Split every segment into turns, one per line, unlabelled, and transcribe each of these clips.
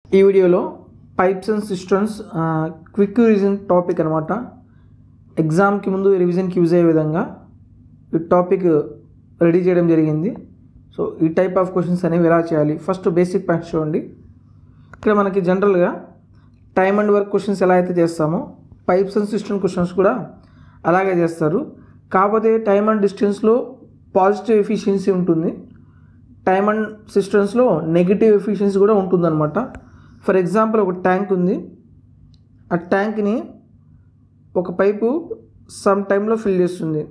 ఈ వీడియోలో pipes and cisterns quick revision topic అనమాట. ఎగ్జామ్కి ముందు రివిజన్కి యూజ్ అయ్యే విధంగా ఈ టాపిక్ రెడీ చేయడం జరిగింది. సో ఈ టైప్ ఆఫ్ క్వశ్చన్స్ అనేవి ఎలా చేయాలి, ఫస్ట్ బేసిక్ పాయింట్స్ చూడండి. ఇక్కడ మనకి జనరల్గా టైమ్ అండ్ వర్క్ క్వశ్చన్స్ ఎలా అయితే చేస్తామో పైప్స్ అండ్ సిస్టమ్ క్వశ్చన్స్ కూడా అలాగే చేస్తారు. కాకపోతే టైమ్ అండ్ డిస్టెన్స్లో పాజిటివ్ ఎఫిషియన్సీ ఉంటుంది, టైమ్ అండ్ సిస్టమ్స్లో నెగిటివ్ ఎఫిషియన్సీ కూడా ఉంటుందన్నమాట. ఫర్ ఎగ్జాంపుల్ ఒక ట్యాంక్ ఉంది, ఆ ట్యాంక్ని ఒక పైపు సమ్ టైంలో ఫిల్ చేస్తుంది.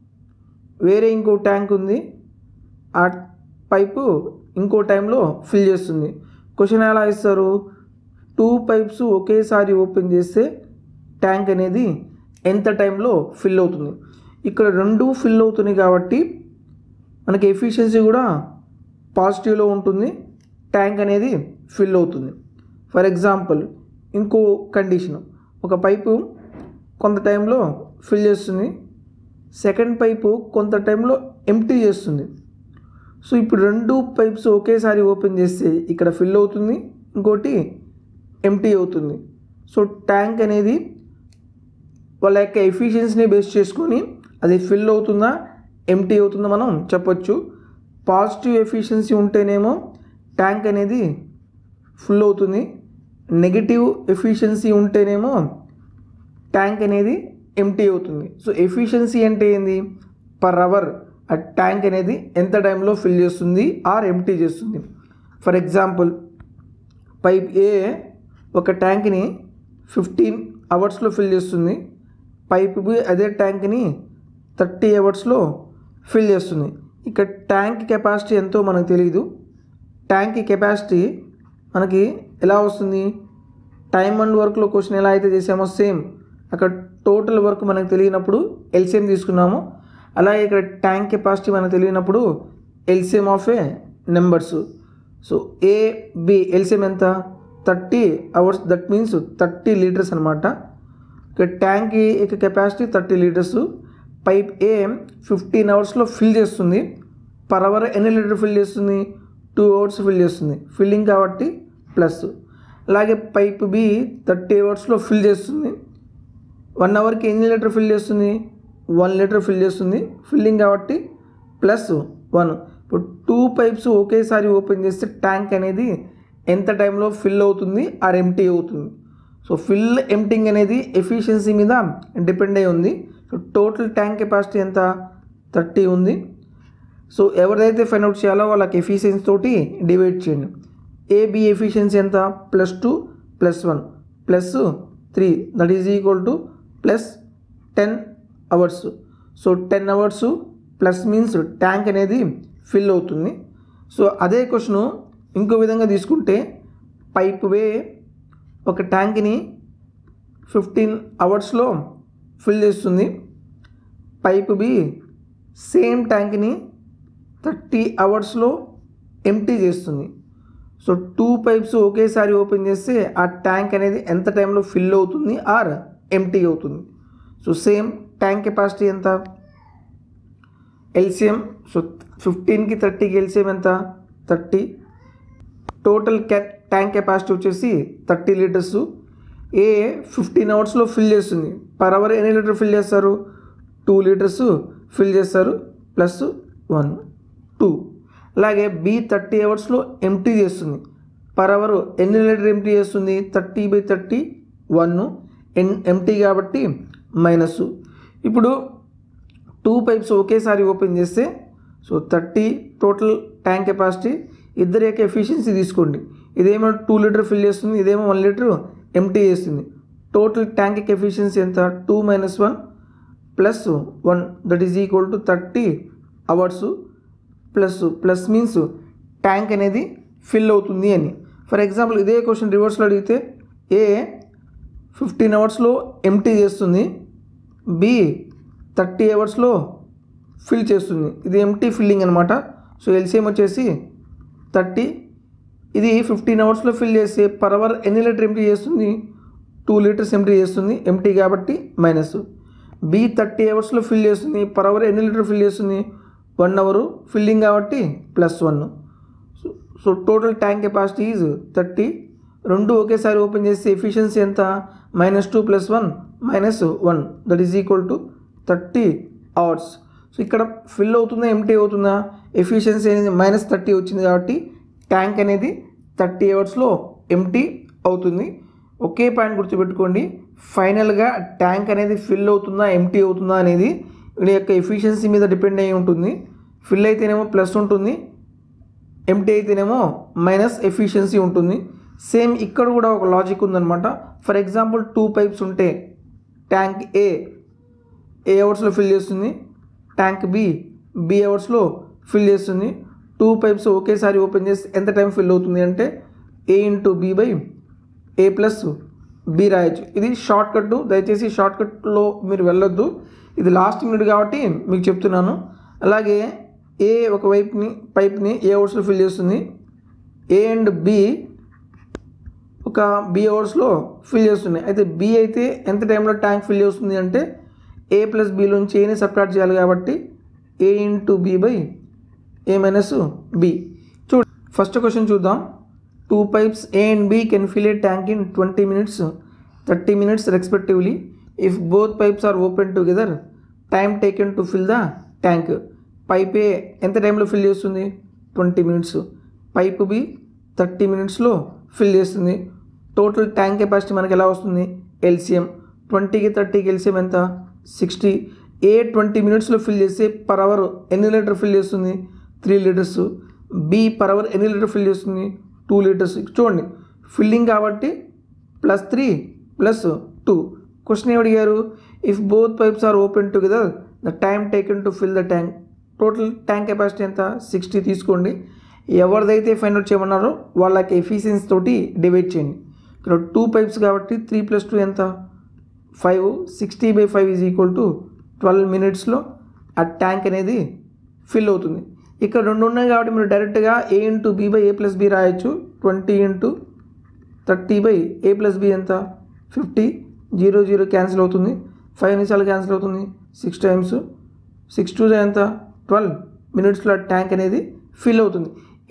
వేరే ఇంకో ట్యాంక్ ఉంది, ఆ పైపు ఇంకో టైంలో ఫిల్ చేస్తుంది. క్వశ్చన్ ఎలా ఇస్తారు, 2 పైప్స్ ఒకేసారి ఓపెన్ చేస్తే ట్యాంక్ అనేది ఎంత టైంలో ఫిల్ అవుతుంది. ఇక్కడ 2 ఫిల్ అవుతుంది కాబట్టి మనకి ఎఫిషియన్సీ కూడా పాజిటివ్లో ఉంటుంది, ట్యాంక్ అనేది ఫిల్ అవుతుంది. ఫర్ ఎగ్జాంపుల్ ఇంకో కండిషన్, ఒక పైపు కొంత టైంలో ఫిల్ చేస్తుంది, సెకండ్ పైపు కొంత టైంలో ఎంప్టీ చేస్తుంది. సో ఇప్పుడు 2 పైప్స్ ఒకేసారి ఓపెన్ చేస్తే ఇక్కడ ఫిల్ అవుతుంది, ఇంకోటి ఎంప్టీ అవుతుంది. సో ట్యాంక్ అనేది వాళ్ళ యొక్క ఎఫిషియన్సీని బేస్ చేసుకొని అది ఫిల్ అవుతుందా ఎంప్టీ అవుతుందా మనం చెప్పొచ్చు. పాజిటివ్ ఎఫిషియన్సీ ఉంటేనేమో ట్యాంక్ అనేది ఫుల్ అవుతుంది, నెగిటివ్ ఎఫిషియన్సీ ఉంటేనేమో ట్యాంక్ అనేది ఎంప్టీ అవుతుంది. సో ఎఫిషియన్సీ అంటే ఏంది, పర్ అవర్ ఆ ట్యాంక్ అనేది ఎంత టైంలో ఫిల్ చేస్తుంది ఆర్ ఎంప్టీ చేస్తుంది. ఫర్ ఎగ్జాంపుల్ పైప్ ఏ ఒక ట్యాంక్ని 15 అవర్స్లో ఫిల్ చేస్తుంది, పైప్ బి అదే ట్యాంక్ని 30 అవర్స్లో ఫిల్ చేస్తుంది. ఇక్కడ ట్యాంక్ కెపాసిటీ ఎంతో మనకు తెలియదు, ట్యాంక్ కెపాసిటీ మనకి ఎలా వస్తుంది, టైమ్ అండ్ వర్క్లో క్వశ్చన్ ఎలా అయితే చేసామో సేమ్ అక్కడ టోటల్ వర్క్ మనకు తెలియనప్పుడు ఎల్సిఎం తీసుకున్నాము, అలాగే ఇక్కడ ట్యాంక్ కెపాసిటీ మనకు తెలియనప్పుడు LCM of a numbers. So A B LCM ఎంత 30 అవర్స్, దట్ మీన్స్ 30 లీటర్స్ అనమాట. ఇక్కడ ట్యాంక్ యొక్క కెపాసిటీ 30 లీటర్స్, పైప్ ఏ 15 అవర్స్లో ఫిల్ చేస్తుంది, పర్ అవర్ ఎన్ని లీటర్ ఫిల్ చేస్తుంది 2 అవర్స్ ఫిల్ చేస్తుంది, ఫిల్లింగ్ కాబట్టి ప్లస్. అలాగే పైప్ బి 30 అవర్స్లో ఫిల్ చేస్తుంది, 1 అవర్కి ఎన్ని లీటర్ ఫిల్ చేస్తుంది 1 లీటర్ ఫిల్ చేస్తుంది, ఫిల్లింగ్ కాబట్టి ప్లస్ 1. ఇప్పుడు 2 పైప్స్ ఒకేసారి ఓపెన్ చేస్తే ట్యాంక్ అనేది ఎంత టైంలో ఫిల్ అవుతుంది ఆర్ ఎంప్టీ అవుతుంది. సో ఫిల్ ఎంప్టింగ్ అనేది ఎఫిషియన్సీ మీద డిపెండ్ అయి ఉంది. సో టోటల్ ట్యాంక్ కెపాసిటీ ఎంత 30 ఉంది. సో ఎవరిదైతే ఫైండ్ అవుట్ చేయాలో వాళ్ళకి ఎఫిషియన్సీ తోటి డివైడ్ చేయండి. ఏబి ఎఫిషియన్సీ ఎంత +2 +1 +3 that is equal to +10 hours. So 10 hours plus means tank అనేది ఫిల్ అవుతుంది. సో అదే క్వశ్చన్ ఇంకో విధంగా తీసుకుంటే పైప్ వే ఒక ట్యాంక్ని 15 అవర్స్లో ఫిల్ చేస్తుంది, పైప్ బి సేమ్ ట్యాంక్ని 30 అవర్స్లో ఎంప్టీ చేస్తుంది. సో 2 పైప్స్ ఒకేసారి ఓపెన్ చేస్తే ఆ ట్యాంక్ అనేది ఎంత టైంలో ఫిల్ అవుతుంది ఆర్ ఎంప్టీ అవుతుంది. సో సేమ్ ట్యాంక్ కెపాసిటీ ఎంత ఎల్సిఎం, సో 15కి 30కి ఎల్సిఎం ఎంత 30, టోటల్ ట్యాంక్ కెపాసిటీ వచ్చేసి 30 లీటర్స్. ఏ 15 అవర్స్లో ఫిల్ చేస్తుంది, పర్ అవర్ ఎన్ని లీటర్ ఫిల్ చేస్తారు 2 లీటర్స్ ఫిల్ చేస్తారు, +1 2. అలాగే బి 30 అవర్స్లో ఎంప్టీ చేస్తుంది, పర్ అవర్ ఎన్ని లీటర్ ఎంప్టీ చేస్తుంది 30/30 1 ఎంప్టీ కాబట్టి మైనస్. ఇప్పుడు 2 పైప్స్ ఒకేసారి ఓపెన్ చేస్తే సో 30 టోటల్ ట్యాంక్ కెపాసిటీ, ఇద్దరి యొక్క ఎఫిషియన్సీ తీసుకోండి, ఇదేమో 2 లీటర్ ఫిల్ చేస్తుంది, ఇదేమో 1 లీటర్ ఎంప్టీ చేస్తుంది. టోటల్ ట్యాంక్ ఎఫిషియన్సీ ఎంత 2 - 1 +1 that is equal to 30 hours plus means tank అనేది ఫిల్ అవుతుంది అని. ఫర్ ఎగ్జాంపుల్ ఇదే క్వశ్చన్ రివర్స్లో అడిగితే ఏ 15 అవర్స్లో ఎంప్టీ చేస్తుంది, బి 30 అవర్స్లో ఫిల్ చేస్తుంది, ఇది ఎంప్టీ ఫిల్లింగ్ అనమాట. సో ఎల్సిఎం వచ్చేసి 30, ఇది 15 అవర్స్లో ఫిల్ చేసి పర్ అవర్ ఎన్ని లీటర్ ఎంప్టీ చేస్తుంది 2 లీటర్స్ ఎంప్టీ చేస్తుంది, ఎంప్టీ కాబట్టి మైనస్. బి 30 అవర్స్లో ఫిల్ చేస్తుంది, పర్ అవర్ ఎన్ని లీటర్ ఫిల్ చేస్తుంది 1 అవర్ ఫిల్లింగ్ కాబట్టి +1. So total tank capacity is 30. రెండు ఒకేసారి ఓపెన్ చేస్తే ఎఫిషియన్సీ ఎంత -2 + 1 -1 that is equal to 30 hours. So ఇక్కడ ఫిల్ అవుతుందా ఎంటీ అవుతుందా, ఎఫిషియన్సీ అనేది -30 వచ్చింది కాబట్టి ట్యాంక్ అనేది 30 అవర్స్లో ఎంటీ అవుతుంది. ఒకే పాయింట్ గుర్తుపెట్టుకోండి, ఫైనల్గా ట్యాంక్ అనేది ఫిల్ అవుతుందా ఎంటీ అవుతుందా అనేది వీడి యొక్క ఎఫిషియన్సీ మీద డిపెండ్ అయి ఉంటుంది. ఫిల్ అయితేనేమో ప్లస్ ఉంటుంది, ఎంటీ అయితేనేమో మైనస్ ఎఫిషియన్సీ ఉంటుంది. సేమ్ ఇక్కడ కూడా ఒక లాజిక్ ఉందన్నమాట. ఫర్ ఎగ్జాంపుల్ 2 పైప్స్ ఉంటే ట్యాంక్ ఏ అవర్స్లో ఫిల్ చేస్తుంది, ట్యాంక్ బి అవర్స్లో ఫిల్ చేస్తుంది. 2 పైప్స్ ఒకేసారి ఓపెన్ చేస్తే ఎంత టైం ఫిల్ అవుతుంది అంటే A × B/A + B రాయొచ్చు. ఇది షార్ట్ కట్, దయచేసి షార్ట్ కట్లో మీరు వెళ్ళొద్దు, ఇది లాస్ట్ మినిట్ కాబట్టి మీకు చెప్తున్నాను. అలాగే ఏ ఒక పైప్ని ఏ అవర్స్లో ఫిల్ చేస్తుంది, A అండ్ B ఒక B అవర్స్లో ఫిల్ చేస్తుంది. అయితే B అయితే ఎంత టైంలో ట్యాంక్ ఫిల్ చేస్తుంది అంటే A + B నుంచి ఏని సబ్ట్రాక్ట్ చేయాలి కాబట్టి A × B/A - B. చూడు ఫస్ట్ క్వశ్చన్ చూద్దాం. 2 pipes A and B can fill a tank in 20 minutes, 30 minutes respectively. If both pipes are open together, time taken to fill the tank. Pipe A ఎంత టైంలో fill చేస్తుంది 20 minutes, pipe B 30 minutesలో fill చేస్తుంది. Total tank capacity మనకి ఎలా వస్తుంది LCM 20కి 30కి ఎల్సిఎం ఎంత 60. ఏ 20 minutesలో ఫిల్ చేస్తే పర్ అవర్ ఎన్ని లీటర్ ఫిల్ చేస్తుంది 3 liters. బి పర్ అవర్ ఎన్ని లీటర్ ఫిల్ చేస్తుంది 2 liters. చూడండి ఫిల్లింగ్ కాబట్టి +3 + 2. క్వశ్చన్ ఏమి అడిగారు, if both pipes are open together the time taken to fill the tank. Total tank capacity ఎంత 60 తీసుకోండి. ఎవరిదైతే ఫైండ్ అవుట్ చేయమన్నారో వాళ్ళకి ఎఫిషియన్సీ తోటి డివైడ్ చేయండి. ఇక్కడ 2 పైప్స్ కాబట్టి 3 + 2 ఎంత 5. 60/5 ఈజ్ ఈక్వల్ టు 12 minutesలో ఆ ట్యాంక్ అనేది ఫిల్ అవుతుంది. ఇక్కడ 2 ఉన్నాయి కాబట్టి మీరు డైరెక్ట్గా A × B/A + B రాయొచ్చు. 20 × 30/A + B ఎంత 50. 0 0 క్యాన్సిల్ అవుతుంది, 5 నిమిషాలు క్యాన్సిల్ అవుతుంది, 6 times 6 2 ఎంత 12 minutesలో ట్యాంక్ అనేది ఫిల్ అవుతుంది.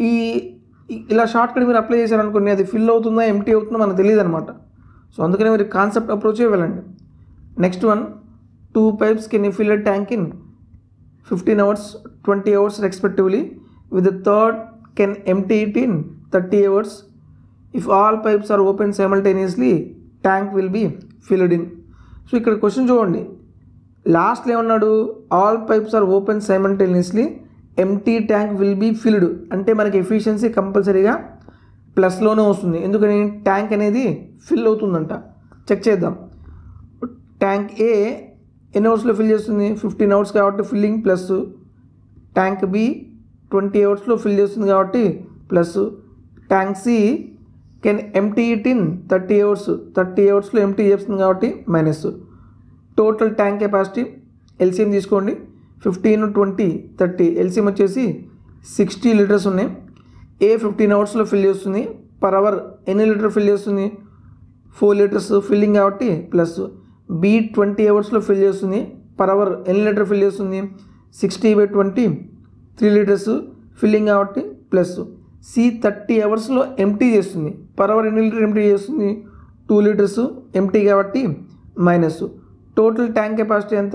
ఇలా షార్ట్ కట్ మీరు అప్లై చేశారనుకోండి, అది ఫిల్ అవుతుందా ఎంటీ అవుతుందో మనకు తెలియదు అనమాట. సో అందుకనే మీరు కాన్సెప్ట్ అప్రోచే వెళ్ళండి. Next one, 2 pipes can fill a tank in 15 hours, 20 hours respectively, with the third can empty it in 30 hours. If all pipes are open simultaneously, tank will be filled in. So ఇక్కడ question చూడండి, లాస్ట్లో ఏమన్నాడు all pipes are open simultaneously empty tank will be filled అంటే మనకి efficiency కంపల్సరీగా ప్లస్లోనే వస్తుంది. ఎందుకని tank అనేది ఫిల్ అవుతుందంట. చెక్ చేద్దాం. ట్యాంక్ ఏ ఎన్ని అవర్స్లో ఫిల్ చేస్తుంది 15 hours కాబట్టి filling plus. Tank B 20 hours fill చేస్తుంది కాబట్టి plus. Tank C can empty it in 30 hours, 30 hours empty చేస్తుంది కాబట్టి minus. Total tank capacity LCM తీసుకోండి 15 20 30 ఎల్సిఎం వచ్చేసి 60 liters ఉన్నాయి. ఏ 15 hours ఫిల్ చేస్తుంది, పర్ అవర్ ఎన్ని లీటర్ ఫిల్ చేస్తుంది 4 liters ఫిల్లింగ్ కాబట్టి ప్లస్. బి 20 hours ఫిల్ చేస్తుంది, పర్ అవర్ ఎన్ని లీటర్ ఫిల్ చేస్తుంది 60/20 3 liters ఫిల్లింగ్ కాబట్టి ప్లస్. సి 30 hours ఎంటీ చేస్తుంది, పర్ అవర్ ఎన్ని లీటర్ ఎంటీ చేస్తుంది 2 liters ఎంటీ కాబట్టి మైనస్. టోటల్ ట్యాంక్ కెపాసిటీ ఎంత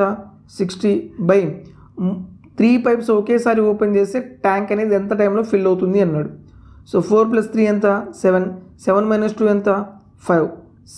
60/3 pipes ఒకేసారి ఓపెన్ చేస్తే ట్యాంక్ అనేది ఎంత టైంలో ఫిల్ అవుతుంది అన్నాడు. సో 4 + 3 ఎంత 7, 7 - 2 ఎంత 5,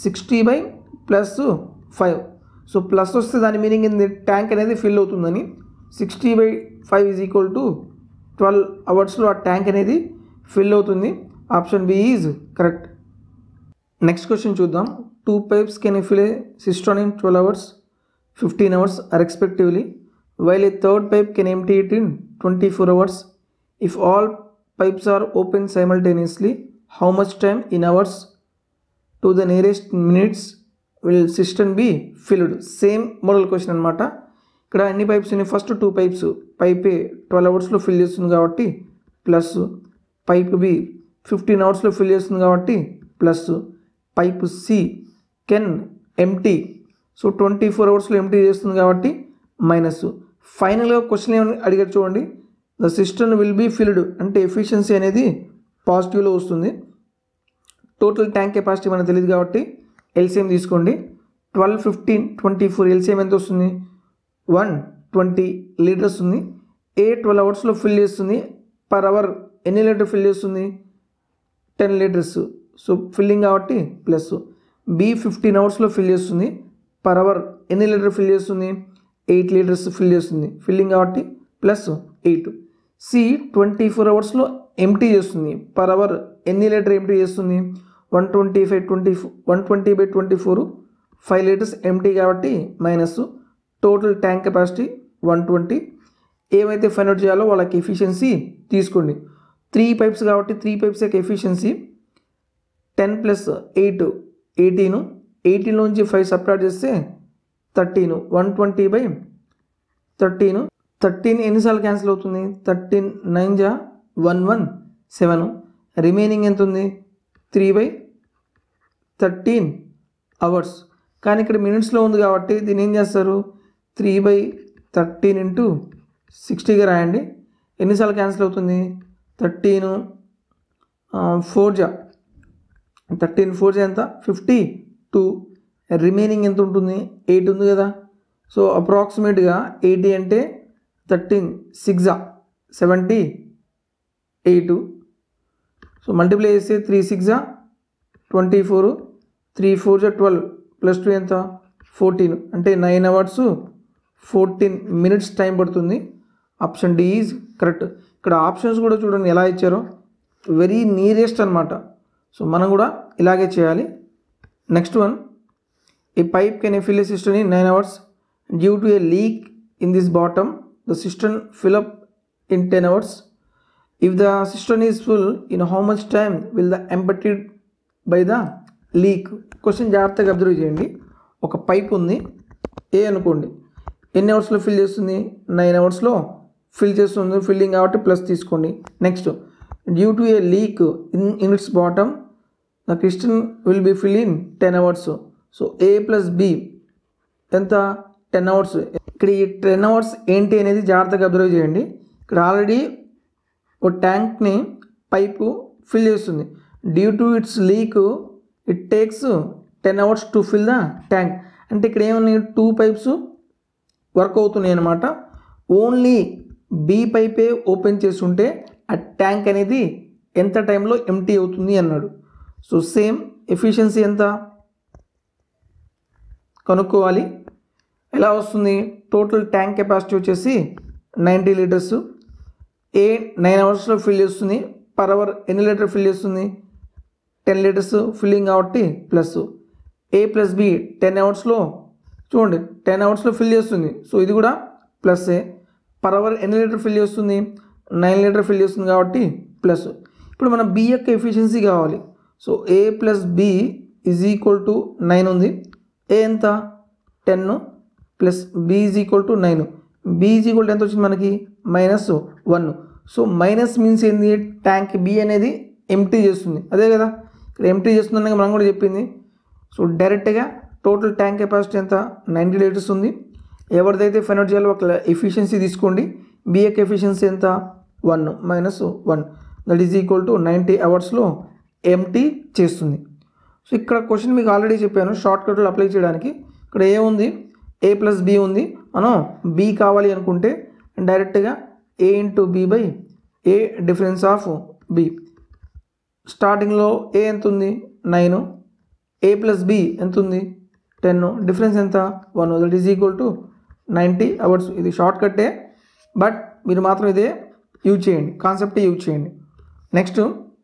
60/+5. సో ప్లస్ వస్తే దాని మీనింగ్ ఏంది ట్యాంక్ అనేది ఫిల్ అవుతుందని. 60/5 ఈజ్ ఈక్వల్ టు 12 hours ఆ ట్యాంక్ అనేది ఫిల్ అవుతుంది. Option B is correct. Next question చూద్దాం. 2 pipes can fill a cistern in 12 hours, 15 hours respectively, while a third pipe can empty it in 24 hours. If all pipes are open simultaneously, how much time in hours to the nearest minutes will cistern be filled? Same model question అనమాట. ఇక్కడ అన్ని pipes ఉన్నాయి. First 2 pipes pipe A 12 hours fill చేస్తుంది కాబట్టి plus. Pipe B 15 hours fill చేస్తుంది కాబట్టి plus. Pipe C can empty, so 24 hours empty చేస్తుంది కాబట్టి మైనస్. ఫైనల్గా క్వశ్చన్ ఏమని అడిగారు చూడండి, the cistern will be filled అంటే ఎఫిషియన్సీ అనేది పాజిటివ్లో వస్తుంది. టోటల్ ట్యాంక్ కెపాసిటీ మనకు తెలియదు కాబట్టి ఎల్సిఎం తీసుకోండి. 12, 15, 24 ఎల్సిఎం ఎంత వస్తుంది? 120 లీటర్స్ ఉంది. ఏ 12 అవర్స్లో ఫిల్ చేస్తుంది? పర్ అవర్ ఎన్ని లీటర్ ఫిల్ చేస్తుంది? 10 లీటర్స్. సో ఫిల్లింగ్ కాబట్టి ప్లస్. బి 15 అవర్స్లో ఫిల్ చేస్తుంది. పర్ అవర్ ఎన్ని లీటర్ ఫిల్ చేస్తుంది? 8 లీటర్స్ ఫిల్ చేస్తుంది. ఫిల్లింగ్ కాబట్టి ప్లస్ 8. సి 24 అవర్స్లో ఎంటీ చేస్తుంది. పర్ అవర్ ఎన్ని లీటర్ ఎంటీ చేస్తుంది? 120/24 5 లీటర్స్ ఎంటీ కాబట్టి మైనస్. Total tank capacity 120. ఏమైతే ఫైండ్ అవుట్ చేయాలో వాళ్ళకి ఎఫిషియన్సీ తీసుకోండి. 3 పైప్స్ కాబట్టి 3 పైప్స్ యొక్క ఎఫిషియన్సీ 10 + 8 18. 18 నుంచి 5 సబ్ట్రాక్ట్ చేస్తే 13. 120/13. 13 ఎన్నిసార్లు క్యాన్సిల్ అవుతుంది? 13 9 జా 117. రిమైనింగ్ ఎంత ఉంది? 3/13 అవర్స్. కానీ ఇక్కడ మినిట్స్లో ఉంది కాబట్టి దీన్ని ఏం చేస్తారు? 3/13 × 60గా రాయండి. ఎన్నిసార్లు క్యాన్సిల్ అవుతుంది? 13 4 జా 13 4 జా ఎంత? 52. రిమైనింగ్ ఎంత ఉంటుంది? 8 ఉంది కదా. సో అప్రాక్సిమేట్గా 80 అంటే 13 6 జా 78. సో మల్టిప్లై చేస్తే 3 6 జా 24, 3 4 జా 12 + 2 ఎంత? 14. అంటే 9 అవర్స్ 14 మినిట్స్ టైం పడుతుంది. Option D is correct. ఇక్కడ ఆప్షన్స్ కూడా చూడండి ఎలా ఇచ్చారో, వెరీ నియరెస్ట్ అనమాట. సో మనం కూడా ఇలాగే చేయాలి. Next one, a pipe can fill a system in 9 hours due to a leak in this bottom. The system fill up in 10 hours. If the cistern is full, in how much time will the emptied by the leak? క్వశ్చన్ జాగ్రత్తగా observe చేయండి. ఒక pipe ఉంది ఏ అనుకోండి. ఎన్ని అవర్స్లో fill చేస్తుంది? 9 అవర్స్లో ఫిల్ చేస్తుంది. ఫిల్లింగ్ కాబట్టి ప్లస్ తీసుకోండి. Next, due to a leak in its bottom the cistern will be fill in 10 hours. So A plus B ఎంత? 10 hours. ఇక్కడ ఈ 10 hours ఏంటి అనేది జాగ్రత్తగా అబ్జర్వ్ చేయండి. ఇక్కడ ఆల్రెడీ ఓ ట్యాంక్ని పైపు ఫిల్ చేస్తుంది. Due to its leak it takes 10 hours to fill the tank. అంటే ఇక్కడ ఏమున్నాయి? 2 పైప్స్ వర్క్ అవుతున్నాయి అన్నమాట. ఓన్లీ బి పైపే ఓపెన్ చేస్తుంటే ఆ ట్యాంక్ అనేది ఎంత టైంలో ఎంటీ అవుతుంది అన్నాడు. సో సేమ్ ఎఫిషియన్సీ ఎంత కనుక్కోవాలి. ఎలా వస్తుంది? టోటల్ ట్యాంక్ కెపాసిటీ వచ్చేసి 90 లీటర్స్. ఏ 9 అవర్స్లో ఫిల్ చేస్తుంది. పర్ అవర్ ఎన్ని లీటర్ ఫిల్ చేస్తుంది? 10 లీటర్స్ ఫిల్లింగ్ కాబట్టి ప్లస్. ఏ ప్లస్ బి 10 అవర్స్లో చూడండి 10 అవర్స్లో ఫిల్ చేస్తుంది. సో ఇది కూడా ప్లస్ఏ. పర్ అవర్ ఎన్ని లీటర్ ఫిల్ చేస్తుంది? 9 లీటర్ ఫిల్ చేస్తుంది కాబట్టి ప్లస్. ఇప్పుడు మన బి యొక్క ఎఫిషియన్సీ కావాలి. So A plus B is equal to 9 ఉంది. ఏ ఎంత? 10 plus B is equal to 9. B is equal to ఎంత వచ్చింది మనకి? -1. సో మైనస్ మీన్స్ ఏంది? ట్యాంక్ బి అనేది ఎంటీ చేస్తుంది. అదే కదా ఇక్కడ ఎంటీ చేస్తుందని మనం కూడా చెప్పింది. సో డైరెక్ట్గా టోటల్ ట్యాంక్ కెపాసిటీ ఎంత? 90 లీటర్స్ ఉంది. ఎవరిదైతే ఫైండ్ అవుట్ చేయాలో ఒక ఎఫిషియన్సీ తీసుకోండి. బి యొక్క ఎఫిషియన్సీ ఎంత? 1 - 1 దట్ ఈజ్ ఈక్వల్ టు 90 అవర్స్లో ఎంటీ చేస్తుంది. సో ఇక్కడ క్వశ్చన్ మీకు ఆల్రెడీ చెప్పాను షార్ట్కట్లో అప్లై చేయడానికి. ఇక్కడ ఏముంది? ఏ ప్లస్ బి ఉంది. మనం బి కావాలి అనుకుంటే డైరెక్ట్గా A into B by A difference of B. స్టార్టింగ్లో ఏ ఎంత ఉంది? 9. ఏ ప్లస్ బి ఎంత ఉంది? 10. డిఫరెన్స్ ఎంత? 1. That is equal to 90 hours. ఇది షార్ట్ కట్టే, బట్ మీరు మాత్రం ఇదే యూజ్ చేయండి, కాన్సెప్టే యూజ్ చేయండి. Next,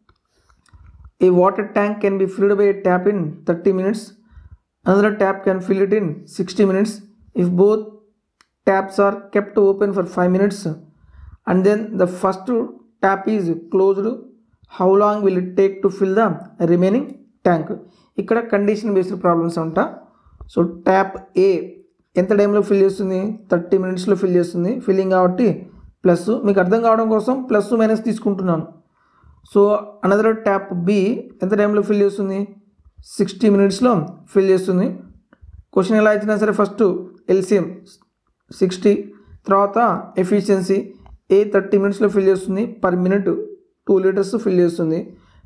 a water tank can be filled by a tap in 30 minutes. Another tap can fill it in 60 minutes. If both taps are kept open for 5 minutes and then the first tap is closed, how long will it take to fill the remaining tank? ఇక్కడ condition based problems ఉంటా. So tap A ఎంత టైంలో fill చేస్తుంది? 30 minutesలో fill చేస్తుంది. Filling కాబట్టి plus. మీకు అర్థం కావడం కోసం ప్లస్ మైనస్ తీసుకుంటున్నాను. సో అనదర్ ట్యాప్ బి ఎంత టైంలో ఫిల్ చేస్తుంది? 60 minutesలో ఫిల్ చేస్తుంది. క్వశ్చన్ ఎలా ఇచ్చినా సరే ఫస్ట్ ఎల్సిఎం 60, తర్వాత ఎఫిషియన్సీ. ఏ 30 minutesలో ఫిల్ చేస్తుంది. పర్ మినిట్ 2 లీటర్స్ ఫిల్ చేస్తుంది.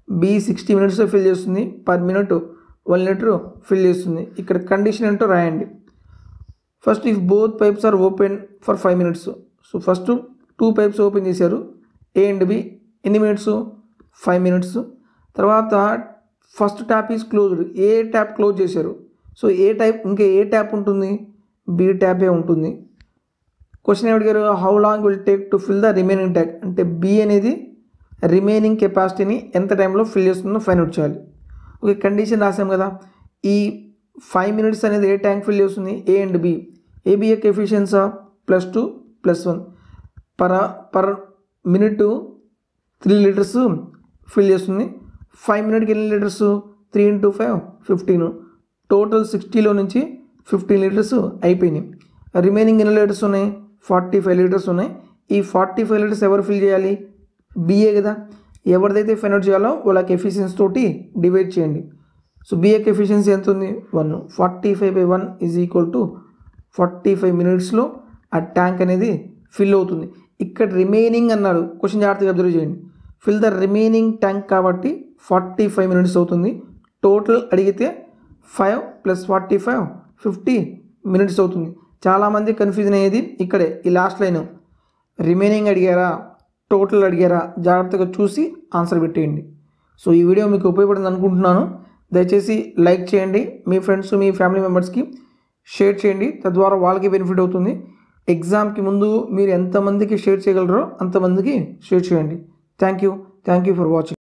బి 60 మినిట్స్లో ఫిల్ చేస్తుంది, పర్ మినిట్ 1 లీటర్ ఫిల్ చేస్తుంది. ఇక్కడ కండిషన్ ఏంటో రాయండి. First if both pipes are open for 5 minutes. So first 2 pipes open చేశారు, ఏ అండ్ బి. ఎన్ని మినిట్స్? 5 మినిట్స్. తర్వాత first tap is closed, A tap close చేశారు. సో ఇంకా ఏ ట్యాప్ ఉంటుంది? బి ట్యాపే ఉంటుంది. క్వశ్చన్ ఏమడిగారు? How long will take to fill the remaining tank. అంటే బి అనేది రిమైనింగ్ కెపాసిటీని ఎంత టైంలో ఫిల్ చేస్తుందో ఫైండ్ అవుట్ చేయాలి. ఓకే, కండిషన్ రాసాం కదా. ఈ 5 మినిట్స్ అనేది ఏ ట్యాంక్ ఫిల్ చేస్తుంది? ఏ అండ్ బి. ఏబి యొక్క ఎఫిషియన్సా +2 +1 పర్ మినిట్ 3 లీటర్స్ ఫిల్ చేస్తుంది. 5 మినిట్కి ఎన్ని లీటర్స్? 3 × 5 15. టోటల్ 60లో నుంచి 15 లీటర్స్ అయిపోయినాయి. రిమైనింగ్ ఎన్ని లీటర్స్ ఉన్నాయి? 45 లీటర్స్ ఉన్నాయి. ఈ 45 లీటర్స్ ఎవరు ఫిల్ చేయాలి? బిఏ కదా. ఎవరిదైతే ఫైండ్ అవుట్ చేయాలో వాళ్ళకి ఎఫిషియన్సీ తోటి డివైడ్ చేయండి. సో బి యొక్క ఎఫిషియన్సీ ఎంత ఉంది? 1. 45/1 = 45 మినిట్స్లో ఆ ట్యాంక్ అనేది ఫిల్ అవుతుంది. ఇక్కడ రిమైనింగ్ అన్నాడు, క్వశ్చన్ జాగ్రత్తగా అబ్జర్వ్ చేయండి. ఫిల్ ద రిమైనింగ్ ట్యాంక్ కాబట్టి 45 మినిట్స్ అవుతుంది. టోటల్ అడిగితే 5 + 45 50 మినిట్స్ అవుతుంది. చాలామంది కన్ఫ్యూజన్ అయ్యేది ఇక్కడే, ఈ లాస్ట్ లైన్. రిమైనింగ్ అడిగారా, టోటల్ అడిగారా, జాగ్రత్తగా చూసి ఆన్సర్ పెట్టేయండి. సో ఈ వీడియో మీకు ఉపయోగపడింది అనుకుంటున్నాను. దయచేసి లైక్ చేయండి, మీ ఫ్రెండ్స్ మీ ఫ్యామిలీ మెంబర్స్కి షేర్ చేయండి, తద్వారా వాళ్ళకి బెనిఫిట్ అవుతుంది. ఎగ్జామ్కి ముందు మీరు ఎంతమందికి షేర్ చేయగలరో అంతమందికి షేర్ చేయండి. Thank you for watching.